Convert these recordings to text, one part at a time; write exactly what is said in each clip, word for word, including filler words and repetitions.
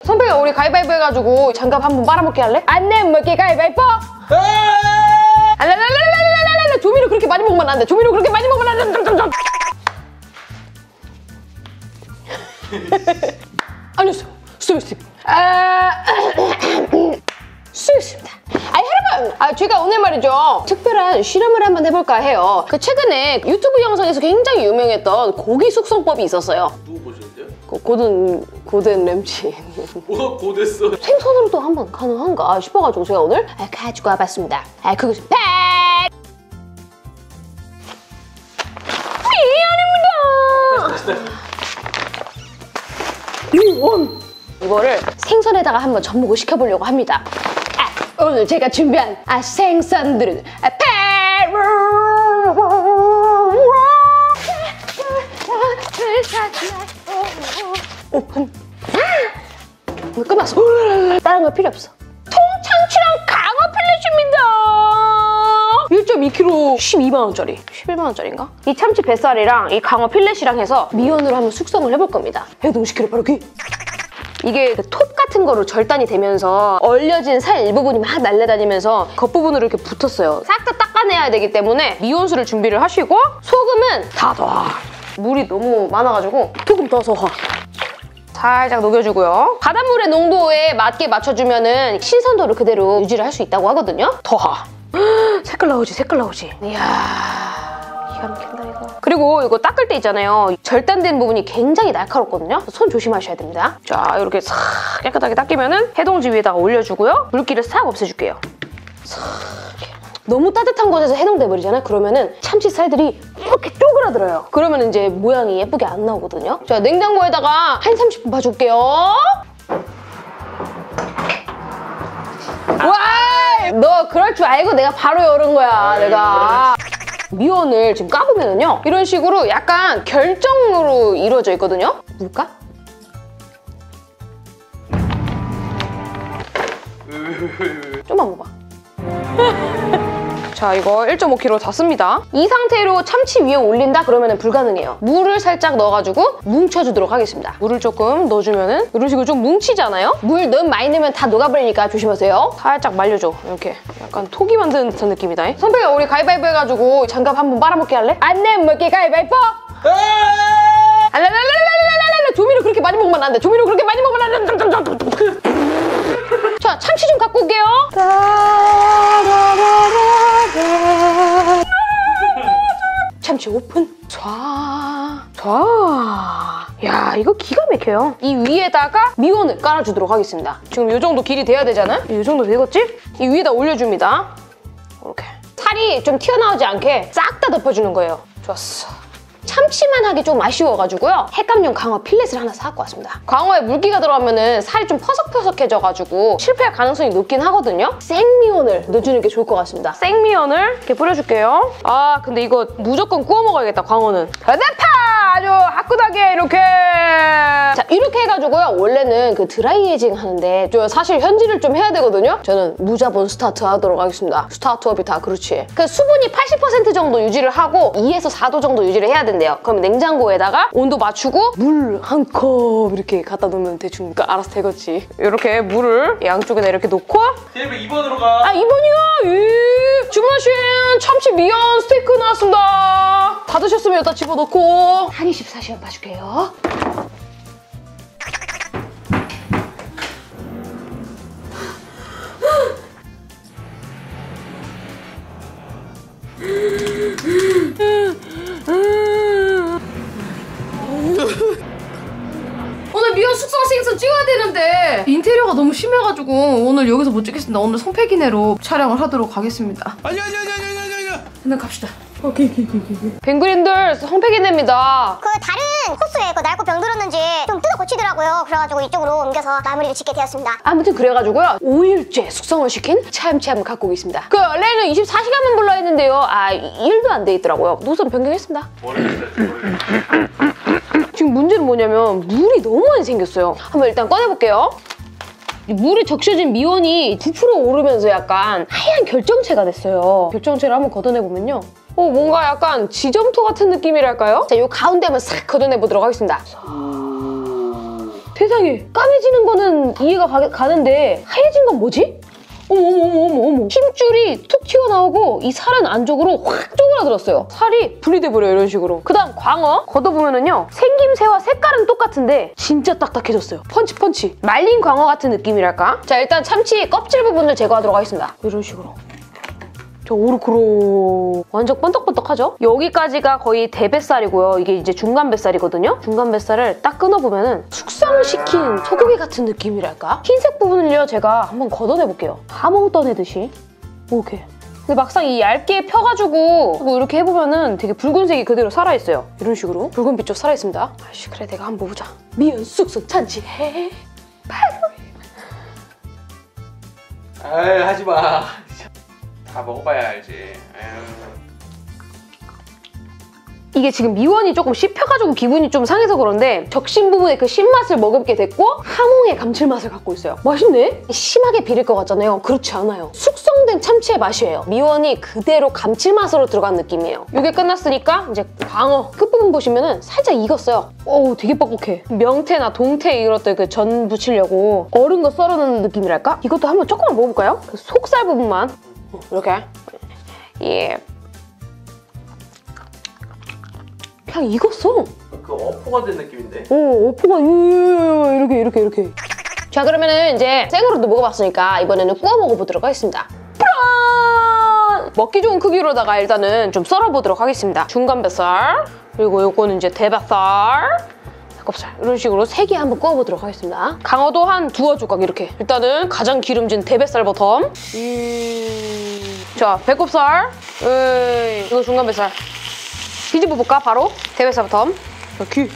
선배가 우리 가위바위보 해가지고 장갑 한번 빨아먹게 할래? 안 내면 먹게 가위바위보! 알랄랄랄랄랄랄랄 조미료 그렇게 많이 먹으면 안 돼. 조미료 그렇게 많이 먹으면 안 돼. 아니었어요. 스톱 아... 수였습니다. 아 여러분, 아 제가 오늘 말이죠 특별한 실험을 한번 해볼까 해요. 그 최근에 유튜브 영상에서 굉장히 유명했던 고기 숙성법이 있었어요. 누구 보셨는데요? 그 고든 고든 램지. 뭐가 고됐어? 생선으로도 한번 가능한가 싶어가지고 제가 오늘 아, 가지고 와봤습니다. 아 그것은 팩! 미안합니다. 이거를 생선에다가 한번 접목을 시켜보려고 합니다. 아, 오늘 제가 준비한 아, 생선들은 아, 오픈. 이거 끝났어. 다른 거 필요 없어. 통창치랑 강어 필렛입니다. 일 점 이 킬로그램 십이만 원짜리. 십일만 원짜리인가? 이 참치 뱃살이랑 이 강어 필렛이랑 해서 미온으로 한번 숙성을 해볼 겁니다. 해동시키려 바로 귀. 이게 그 톱 같은 거로 절단이 되면서 얼려진 살 일부분이 막 날려다니면서 겉부분으로 이렇게 붙었어요. 싹 다 닦아내야 되기 때문에 미온수를 준비를 하시고 소금은 다 넣어. 물이 너무 많아가지고 소금 넣어서 살짝 녹여주고요. 바닷물의 농도에 맞게 맞춰주면은 신선도를 그대로 유지를 할 수 있다고 하거든요. 더 색깔 나오지, 색깔 나오지. 이야. 기가 막힌다 이거. 그리고 이거 닦을 때 있잖아요. 절단된 부분이 굉장히 날카롭거든요. 손 조심하셔야 됩니다. 자, 이렇게 싹 깨끗하게 닦이면은 해동지 위에다가 올려주고요. 물기를 싹 없애줄게요. 싹 이렇게. 너무 따뜻한 곳에서 해동돼 버리잖아요. 그러면은 참치살들이 이렇게 쪼그라들어요. 그러면 이제 모양이 예쁘게 안 나오거든요. 자, 냉장고에다가 한 삼십 분 봐줄게요. 와! 너 그럴 줄 알고 내가 바로 열은 거야, 내가. 미온을 지금 까보면은요 이런 식으로 약간 결정으로 이루어져 있거든요. 볼까? 좀만 봐봐. 자, 이거 일 점 오 킬로그램 다 씁니다. 이 상태로 참치 위에 올린다 그러면 불가능해요. 물을 살짝 넣어가지고 뭉쳐주도록 하겠습니다. 물을 조금 넣어주면은 이런 식으로 좀 뭉치잖아요? 물 너무 많이 넣으면 다 녹아버리니까 조심하세요. 살짝 말려줘. 이렇게 약간 토기 만드는 듯한 느낌이다. 선배가 우리 가위바위보 해가지고 장갑 한번 빨아먹게 할래? 안 내면 먹게 가위바위보! 알랄랄랄랄랄랄 조미료 그렇게 많이 먹으면 안 돼. 조미료 그렇게 많이 먹으면 안 돼. 자, 참치 좀 갖고 올게요. 참치 오픈. 촤, 촤. 야, 이거 기가 막혀요. 이 위에다가 미온을 깔아주도록 하겠습니다. 지금 이 정도 길이 돼야 되잖아요? 이 정도 되겠지? 이 위에다 올려줍니다. 이렇게. 살이 좀 튀어나오지 않게 싹 다 덮어주는 거예요. 좋았어. 참치만 하기 좀 아쉬워가지고요. 핵감용 강어 필렛을 하나 사갖고 왔습니다. 강어에 물기가 들어가면은 살이 좀 퍼석퍼석해져가지고 실패할 가능성이 높긴 하거든요. 생미온을 넣어주는 게 좋을 것 같습니다. 생미온을 이렇게 뿌려줄게요. 아, 근데 이거 무조건 구워 먹어야겠다, 광어는. 대파! 아주 화끈하게 이렇게! 자, 이렇게 해가지고요. 원래는 그 드라이에이징 하는데 저 사실 현질을 좀 해야 되거든요. 저는 무자본 스타트 하도록 하겠습니다. 스타트업이 다 그렇지. 그 수분이 팔십 퍼센트 정도 유지를 하고 이에서 사 도 정도 유지를 해야 된대요. 그럼 냉장고에다가 온도 맞추고 물 한 컵 이렇게 갖다 놓으면 대충 알아서 되겠지. 이렇게 물을 양쪽에다 이렇게 놓고 테이블 이 번으로 가. 아, 이 번이요? 예. 주문하신 참치 미연 스테이크 나왔습니다. 다 드셨으면 여기다 집어넣고 한 이십사 시간 봐줄게요. 오늘 미연 숙성 생선 찍어야 되는데 인테리어가 너무 심해가지고 오늘 여기서 못 찍겠습니다. 오늘 성패기내로 촬영을 하도록 하겠습니다. 아니 아니 아니 아니 아니 아니. 일단 갑시다. 오케이 오케이 오케이. 뱅그린들 성패기내입니다. 그 다른 코스에 그 낡고 병들었는지 좀 뜯어 고치더라고요. 그래가지고 이쪽으로 옮겨서 마무리를 짓게 되었습니다. 아무튼 그래가지고요. 오 일째 숙성을 시킨 참치 한번 갖고 오겠습니다. 그 원래는 이십사 시간만 불러 했는데요. 아, 일도 안 돼 있더라고요. 노선 변경했습니다. 지금 문제는 뭐냐면 물이 너무 많이 생겼어요. 한번 일단 꺼내볼게요. 물에 적셔진 미온이 구 퍼센트 오르면서 약간 하얀 결정체가 됐어요. 결정체를 한번 걷어내보면요. 어, 뭔가 약간 지점토 같은 느낌이랄까요? 자, 요 가운데 한번 싹 걷어내보도록 하겠습니다. 세상에, 까매지는 거는 이해가 가, 가는데 하얘진 건 뭐지? 어머 어머 어머 어머 어머 힘줄이 툭 튀어나오고 이 살은 안쪽으로 확 쪼그라들었어요. 살이 분리돼버려요, 이런 식으로. 그 다음 광어 걷어보면은요, 생김새와 색깔은 똑같은데 진짜 딱딱해졌어요. 펀치 펀치. 말린 광어 같은 느낌이랄까? 자, 일단 참치 껍질 부분을 제거하도록 하겠습니다. 이런 식으로. 저 오르크로 완전 번떡번떡하죠? 여기까지가 거의 대뱃살이고요. 이게 이제 중간 뱃살이거든요? 중간 뱃살을 딱 끊어보면은 숙성시킨 소고기 같은 느낌이랄까? 흰색 부분을요, 제가 한번 걷어내볼게요. 하몽 떠내듯이. 이렇게. 근데 막상 이 얇게 펴가지고 이렇게 해보면은 되게 붉은색이 그대로 살아있어요. 이런 식으로. 붉은빛 쪽 살아있습니다. 아이씨, 그래, 내가 한번 보자. 미연 쑥쑥 찬치 해. 에이, 하지마. 다 먹어봐야 알지. 에휴. 이게 지금 미원이 조금 씹혀가지고 기분이 좀 상해서 그런데 적신 부분의 그 신맛을 머금게 됐고 하몽의 감칠맛을 갖고 있어요. 맛있네? 심하게 비릴 것 같잖아요. 그렇지 않아요. 숙성된 참치의 맛이에요. 미원이 그대로 감칠맛으로 들어간 느낌이에요. 이게 끝났으니까 이제 광어 끝부분 보시면은 살짝 익었어요. 어우, 되게 뻑뻑해. 명태나 동태 이럴 때 그 전 부치려고 얼은 거 썰어놓는 느낌이랄까? 이것도 한번 조금만 먹어볼까요? 그 속살 부분만. 이렇게. 예. 그냥 익었어. 그 어포가 된 느낌인데? 오, 어포가 이렇게 이렇게 이렇게. 자, 그러면은 이제 생으로도 먹어봤으니까 이번에는 구워 먹어보도록 하겠습니다. 뿌란! 먹기 좋은 크기로다가 일단은 좀 썰어보도록 하겠습니다. 중간 뱃살, 그리고 요거는 이제 대뱃살, 껍살, 이런 식으로 세 개 한번 구워보도록 하겠습니다. 강어도 한 두어 조각 이렇게. 일단은 가장 기름진 대뱃살 버텀. 음... 자, 배꼽살, 으이, 이거 중간 뱃살. 뒤집어 볼까, 바로? 대뱃살 버텀. 자, 귀.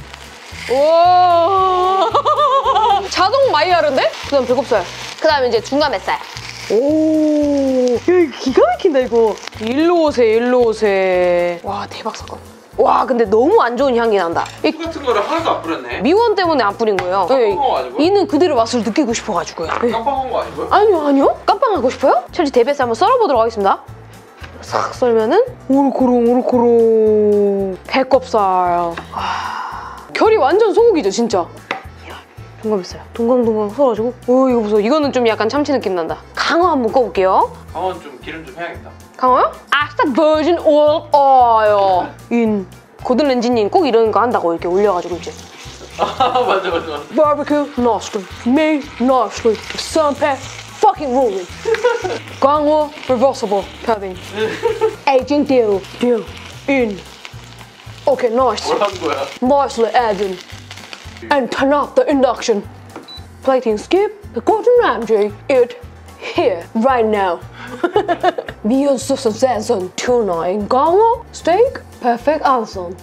우와. 자동 마이야르인데? 그 다음 배꼽살. 그 다음에 이제 중간 뱃살. 오, 야, 이거 기가 막힌다, 이거. 일로 오세요, 일로 오세요. 와, 대박 사건. 와, 근데 너무 안 좋은 향기 난다. 이 같은 거를 하나도 안 뿌렸네? 미원 때문에 안 뿌린 거예요. 깜빵한 거 아니고요? 이는 그대로 맛을 느끼고 싶어가지고요. 네. 깜빵한 거 아니고요? 아니요, 아니요. 깜빵하고 싶어요? 참치 대뱃살 한번 썰어보도록 하겠습니다. 싹 썰면은 오르코롱 오르코롱 배꼽살. 와, 결이 완전 소고기죠, 진짜. 동감뱃살 동강동강 썰어가지고. 오, 이거 보세요. 이거는 좀 약간 참치 느낌 난다. 강어 한번 꺼볼게요. 강어는 좀 기름 좀 해야겠다. 강어요? 아싸 버진 오일 오일 인 고든 렌지님 꼭 이런 거 한다고 이렇게 올려가지고 이제 아, 맞아, 맞아, 맞아. 바비큐 노스트리 메인 노스트리 선패 fucking rolling 강어 reversible padding aging deal deal in okay nice 뭘 한 거야? nicely adding and turn off the induction plating skip the Gordon Ramsay it here right now. 미연 수선 생선 투나인 강어 스테이크 퍼펙트 안선.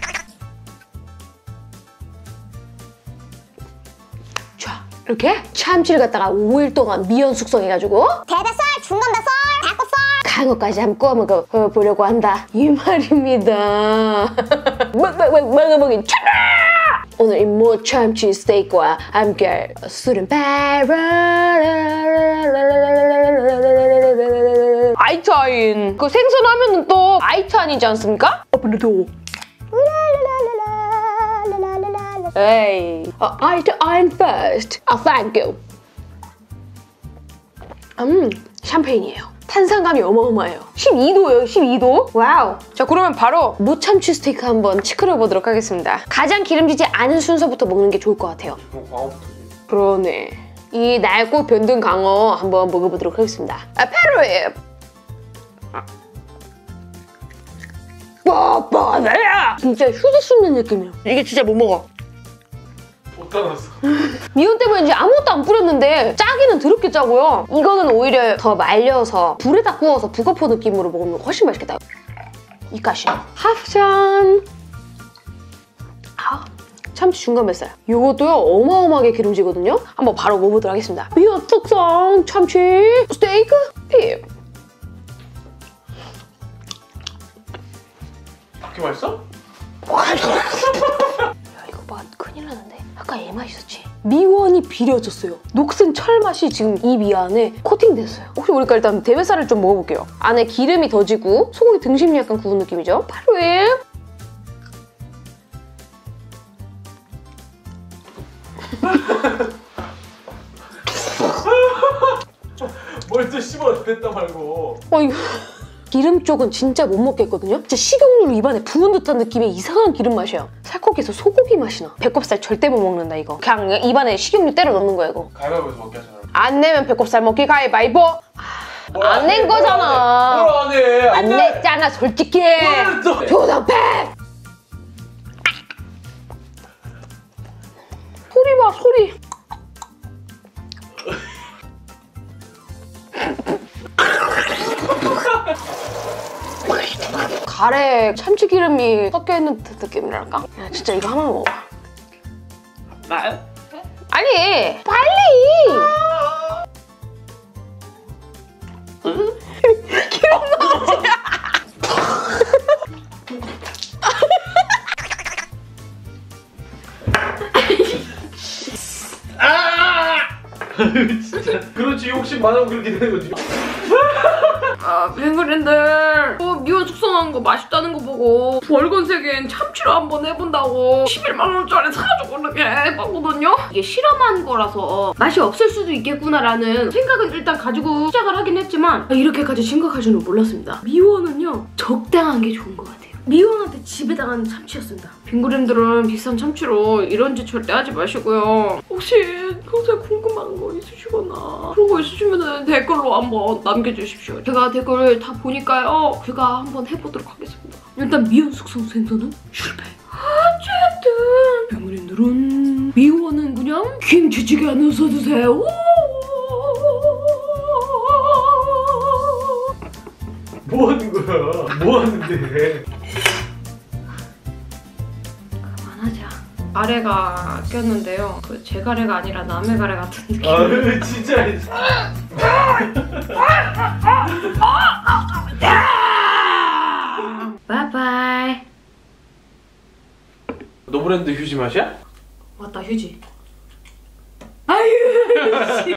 자, 이렇게 참치를 갖다가 오 일 동안 미연 숙성해가지고 대뱃살, 중간 뱃살, 배꼽살. 강어까지 한번 구워 먹어보려고 한다 이 말입니다. 먹먹먹먹먹인 차라! 오늘 이 모 참치 스테이크와 함께 술은 아이차인. 그 생선 하면은 또 아이차인이지 않습니까? Open the door. 에이, uh, 아이차인 first. Oh, thank you. 음, 샴페인이에요. 탄산감이 어마어마해요. 십이 도예요, 십이 도. 와우. 자, 그러면 바로 무참치 스테이크 한번 치크려보도록 하겠습니다. 가장 기름지지 않은 순서부터 먹는 게 좋을 것 같아요. 뭐 광어부터. 그러네. 이 낡고 변든 강어 한번 먹어보도록 하겠습니다. 아, 페루입. 와, 빠져야! 진짜 휴지 씹는 느낌이에요. 이게 진짜 못 먹어. 못 따놨어. 미원 때문에 이제 아무것도 안 뿌렸는데 짜기는 더럽게 짜고요. 이거는 오히려 더 말려서 불에다 구워서 북어포 느낌으로 먹으면 훨씬 맛있겠다. 이까시 하프잔. 아, 참치 중간 뱃살. 이것도요 어마어마하게 기름지거든요. 한번 바로 먹어보도록 하겠습니다. 미원 숙성 참치 스테이크 핍. 그렇게 맛있어? 야, 이거 맛 큰일 나는데? 아까 얘 맛있었지? 미원이 비려졌어요. 녹슨 철 맛이 지금 입 이 안에 코팅됐어요. 혹시 모르니까 일단 대뱃살을 좀 먹어볼게요. 안에 기름이 더 지고 소고기 등심이 약간 구운 느낌이죠? 바로 뭘 또 씹어 뱉다 말고. 어 이거 기름 쪽은 진짜 못 먹겠거든요? 진짜 식용유를 입안에 부은 듯한 느낌의 이상한 기름 맛이야. 살코기에서 소고기 맛이 나. 배꼽살 절대 못 먹는다 이거. 그냥 입안에 식용유 때려 넣는 거야 이거. 가위바위보에서 먹게 하잖아. 안 내면 배꼽살 먹기 가위바위보. 안 낸 거잖아. 뭘 안 해? 안 냈잖아 솔직히. 또. 조상패. 소리 봐 소리. 가래에 참치기름이 섞여있는 듯 느낌이랄까? 야 진짜 이거 하나 먹어. 나요? 아니 빨리! 기름 넣지. 진짜. 그렇지 욕심 많으면 그렇게 되는 거지. 아, 뱅그린들 어, 미원 숙성한 거 맛있다는 거 보고 벌건색엔 참치로 한번 해본다고 십일만 원짜리 사가지고 이렇게 해봤거든요? 이게 실험한 거라서 맛이 없을 수도 있겠구나라는 생각은 일단 가지고 시작을 하긴 했지만 이렇게까지 심각할 줄은 몰랐습니다. 미원은요 적당한 게 좋은 것 같아요. 미원한테 지배당한 참치였습니다. 빙그림들은 비싼 참치로 이런 짓 절대 하지 마시고요. 혹시 평소에 궁금한 거 있으시거나 그런 거 있으시면 댓글로 한번 남겨주십시오. 제가 댓글 다 보니까요. 제가 한번 해보도록 하겠습니다. 일단 미원 숙성 생선은 실패. 어쨌든 빙그림들은 미원은 그냥 김치찌개 넣어서 드세요. 뭐 하는 거야? 뭐 하는데? 그만하자. 가래가 꼈는데요. 그 제 가래가 아니라 남의 가래 같은 느낌. 아 진짜. 바이바이. 노브랜드 휴지 맛이야? 맞다 휴지. 아유.